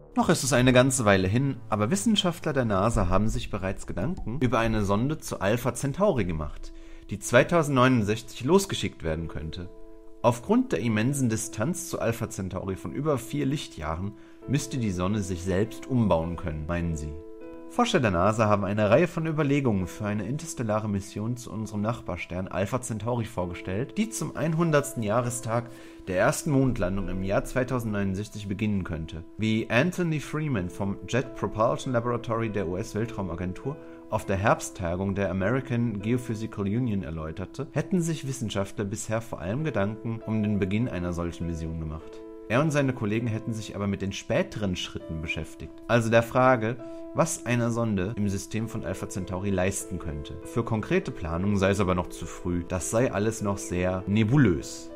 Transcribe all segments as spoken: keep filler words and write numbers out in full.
Noch ist es eine ganze Weile hin, aber Wissenschaftler der NASA haben sich bereits Gedanken über eine Sonde zu Alpha Centauri gemacht, die zweitausendneunundsechzig losgeschickt werden könnte. Aufgrund der immensen Distanz zu Alpha Centauri von über vier Lichtjahren müsste die Sonne sich selbst umbauen können, meinen sie. Forscher der NASA haben eine Reihe von Überlegungen für eine interstellare Mission zu unserem Nachbarstern Alpha Centauri vorgestellt, die zum hundertsten Jahrestag der ersten Mondlandung im Jahr zweitausendneunundsechzig beginnen könnte. Wie Anthony Freeman vom Jet Propulsion Laboratory der U S-Weltraumagentur auf der Herbsttagung der American Geophysical Union erläuterte, hätten sich Wissenschaftler bisher vor allem Gedanken um den Beginn einer solchen Mission gemacht. Er und seine Kollegen hätten sich aber mit den späteren Schritten beschäftigt, also der Frage, was eine Sonde im System von Alpha Centauri leisten könnte. Für konkrete Planungen sei es aber noch zu früh, das sei alles noch sehr nebulös.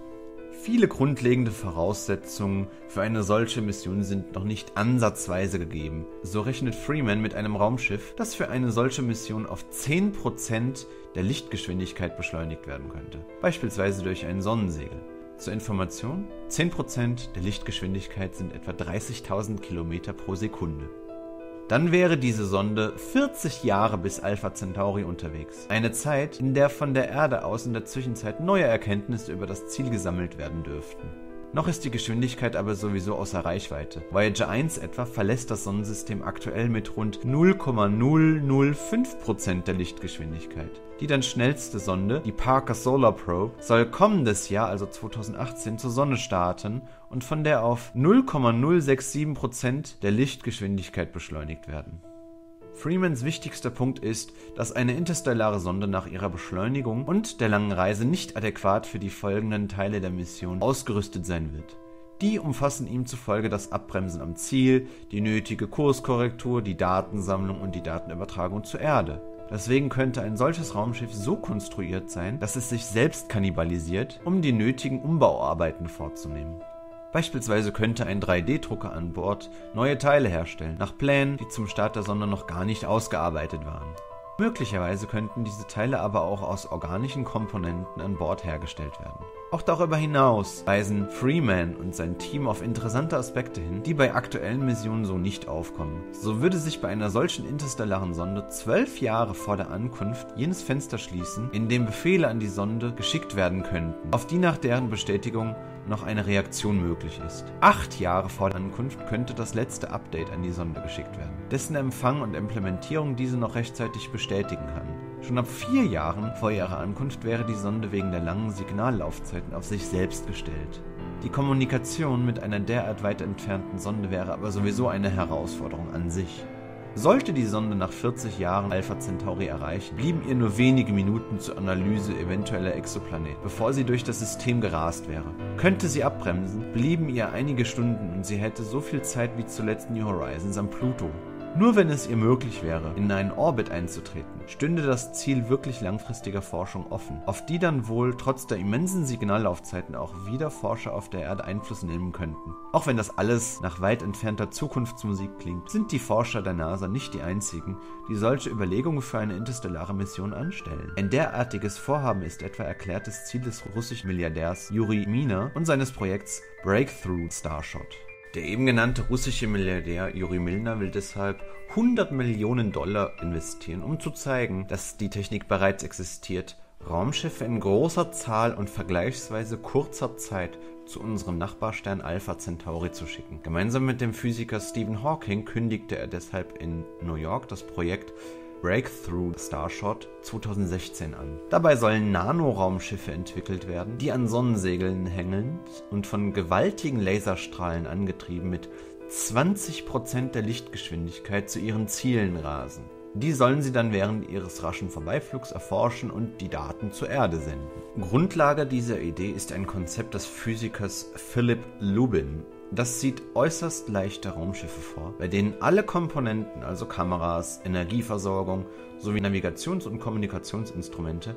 Viele grundlegende Voraussetzungen für eine solche Mission sind noch nicht ansatzweise gegeben. So rechnet Freeman mit einem Raumschiff, das für eine solche Mission auf zehn Prozent der Lichtgeschwindigkeit beschleunigt werden könnte, beispielsweise durch ein Sonnensegel. Zur Information, zehn Prozent der Lichtgeschwindigkeit sind etwa dreißigtausend Kilometer pro Sekunde. Dann wäre diese Sonde vierzig Jahre bis Alpha Centauri unterwegs. Eine Zeit, in der von der Erde aus in der Zwischenzeit neue Erkenntnisse über das Ziel gesammelt werden dürften. Noch ist die Geschwindigkeit aber sowieso außer Reichweite. Voyager eins etwa verlässt das Sonnensystem aktuell mit rund null Komma null null fünf Prozent der Lichtgeschwindigkeit. Die dann schnellste Sonde, die Parker Solar Probe, soll kommendes Jahr, also zweitausendachtzehn, zur Sonne starten und von der auf null Komma null sechs sieben Prozent der Lichtgeschwindigkeit beschleunigt werden. Freemans wichtigster Punkt ist, dass eine interstellare Sonde nach ihrer Beschleunigung und der langen Reise nicht adäquat für die folgenden Teile der Mission ausgerüstet sein wird. Die umfassen ihm zufolge das Abbremsen am Ziel, die nötige Kurskorrektur, die Datensammlung und die Datenübertragung zur Erde. Deswegen könnte ein solches Raumschiff so konstruiert sein, dass es sich selbst kannibalisiert, um die nötigen Umbauarbeiten vorzunehmen. Beispielsweise könnte ein drei D Drucker an Bord neue Teile herstellen, nach Plänen, die zum Start der Sonde noch gar nicht ausgearbeitet waren. Möglicherweise könnten diese Teile aber auch aus organischen Komponenten an Bord hergestellt werden. Auch darüber hinaus weisen Freeman und sein Team auf interessante Aspekte hin, die bei aktuellen Missionen so nicht aufkommen. So würde sich bei einer solchen interstellaren Sonde zwölf Jahre vor der Ankunft jenes Fenster schließen, in dem Befehle an die Sonde geschickt werden könnten, auf die nach deren Bestätigung noch eine Reaktion möglich ist. Acht Jahre vor der Ankunft könnte das letzte Update an die Sonde geschickt werden, dessen Empfang und Implementierung diese noch rechtzeitig bestätigen kann. Schon ab vier Jahren vor ihrer Ankunft wäre die Sonde wegen der langen Signallaufzeiten auf sich selbst gestellt. Die Kommunikation mit einer derart weit entfernten Sonde wäre aber sowieso eine Herausforderung an sich. Sollte die Sonde nach vierzig Jahren Alpha Centauri erreichen, blieben ihr nur wenige Minuten zur Analyse eventueller Exoplaneten, bevor sie durch das System gerast wäre. Könnte sie abbremsen, blieben ihr einige Stunden und sie hätte so viel Zeit wie zuletzt New Horizons am Pluto. Nur wenn es ihr möglich wäre, in einen Orbit einzutreten, stünde das Ziel wirklich langfristiger Forschung offen, auf die dann wohl trotz der immensen Signallaufzeiten auch wieder Forscher auf der Erde Einfluss nehmen könnten. Auch wenn das alles nach weit entfernter Zukunftsmusik klingt, sind die Forscher der NASA nicht die einzigen, die solche Überlegungen für eine interstellare Mission anstellen. Ein derartiges Vorhaben ist etwa erklärtes Ziel des russischen Milliardärs Juri Milner und seines Projekts Breakthrough Starshot. Der eben genannte russische Milliardär Juri Milner will deshalb hundert Millionen Dollar investieren, um zu zeigen, dass die Technik bereits existiert, Raumschiffe in großer Zahl und vergleichsweise kurzer Zeit zu unserem Nachbarstern Alpha Centauri zu schicken. Gemeinsam mit dem Physiker Stephen Hawking kündigte er deshalb in New York das Projekt Breakthrough Starshot zweitausendsechzehn an. Dabei sollen Nanoraumschiffe entwickelt werden, die an Sonnensegeln hängend und von gewaltigen Laserstrahlen angetrieben mit zwanzig Prozent der Lichtgeschwindigkeit zu ihren Zielen rasen. Die sollen sie dann während ihres raschen Vorbeiflugs erforschen und die Daten zur Erde senden. Grundlage dieser Idee ist ein Konzept des Physikers Philip Lubin. Das sieht äußerst leichte Raumschiffe vor, bei denen alle Komponenten, also Kameras, Energieversorgung sowie Navigations- und Kommunikationsinstrumente,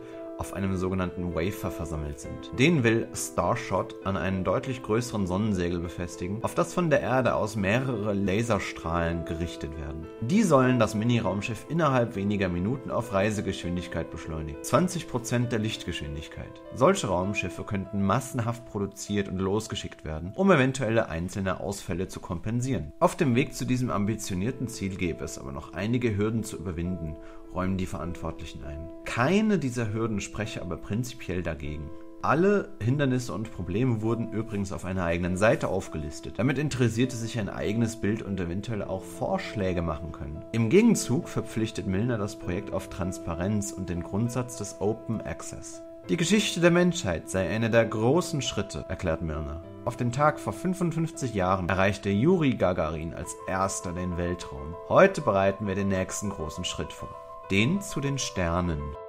auf einem sogenannten Wafer versammelt sind. Den will Starshot an einen deutlich größeren Sonnensegel befestigen, auf das von der Erde aus mehrere Laserstrahlen gerichtet werden. Die sollen das Mini-Raumschiff innerhalb weniger Minuten auf Reisegeschwindigkeit beschleunigen. zwanzig Prozent der Lichtgeschwindigkeit. Solche Raumschiffe könnten massenhaft produziert und losgeschickt werden, um eventuelle einzelne Ausfälle zu kompensieren. Auf dem Weg zu diesem ambitionierten Ziel gäbe es aber noch einige Hürden zu überwinden, räumen die Verantwortlichen ein. Keine dieser Hürden spreche aber prinzipiell dagegen. Alle Hindernisse und Probleme wurden übrigens auf einer eigenen Seite aufgelistet. Damit Interessierte sich ein eigenes Bild und eventuell auch Vorschläge machen können. Im Gegenzug verpflichtet Milner das Projekt auf Transparenz und den Grundsatz des Open Access. Die Geschichte der Menschheit sei einer der großen Schritte, erklärt Milner. Auf den Tag vor fünfundfünfzig Jahren erreichte Juri Gagarin als erster den Weltraum. Heute bereiten wir den nächsten großen Schritt vor. Den zu den Sternen.